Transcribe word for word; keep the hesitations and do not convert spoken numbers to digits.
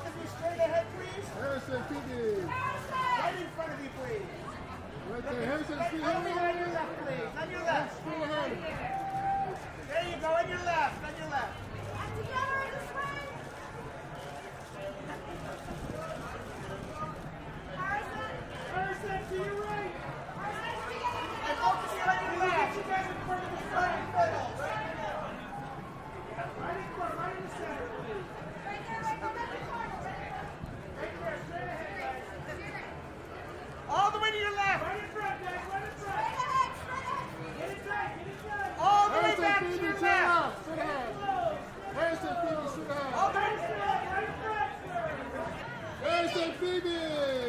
both of you straight ahead, please. Harrison, Phoebe. Right in front of you, please. Right there, Harrison, Phoebe. On your left, please. On your left. Still ahead. There you go. On your left. On your left. Together this way. Harrison. Harrison, to your right. Harrison, Focus here on your left. You guys in front of the front middle. Right in front, right in the center, please. right there, right there, right there. Right there, straight ahead, guys. All the way to your left. Right in front, guys. Right in front. Straight ahead, straight ahead. Get it tight, get it tight. All the way back to Phoebe, your sit left. down. Sit down. Harrison, Phoebe, sit down. All the way to your left. Right in front, sir. Harrison, Phoebe.